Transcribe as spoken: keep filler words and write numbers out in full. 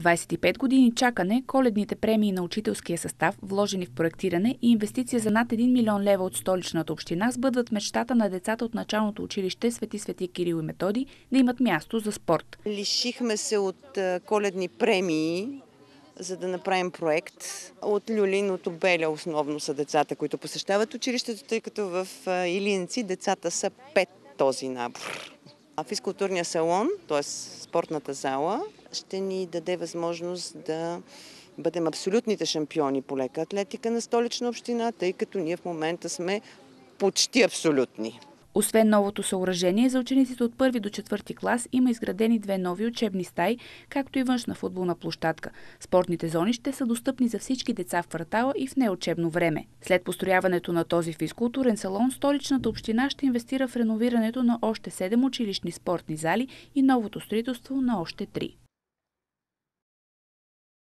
двадесет и пет години чакане, коледните премии на учителския състав, вложени в проектиране и инвестиция за над един милион лева от столичната община, сбъдват мечтата на децата от началното училище Свети Свети Кирил и Методий да имат място за спорт. Лишихме се от коледни премии, за да направим проект. От Люлин, от Обеля основно са децата, които посещават училището, тъй като в Илиянци децата са пет този набор. А физкултурния салон, т.е. спортната зала, ще ни даде възможност да бъдем абсолютните шампиони по лека атлетика на Столична община, тъй като ние в момента сме почти абсолютни. Освен новото съоръжение, за учениците от първи до четвърти клас има изградени две нови учебни стаи, както и външна футболна площадка. Спортните зони ще са достъпни за всички деца в квартала и в неучебно време. След построяването на този физкултурен салон, Столичната община ще инвестира в реновирането на още седем училищни спортни зали и новото строителство на още три.